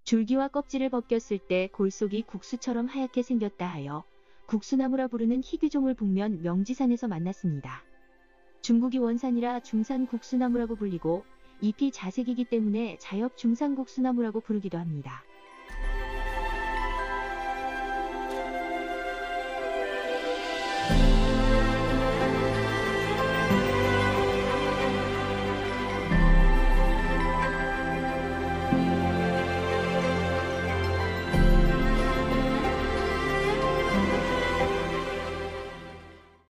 줄기와 껍질을 벗겼을 때 골속이 국수처럼 하얗게 생겼다 하여 국수나무라 부르는 희귀종을 북면 명지산에서 만났습니다. 중국이 원산이라 중산국수나무라고 불리고 잎이 자색이기 때문에 자엽 중산국수나무라고 부르기도 합니다.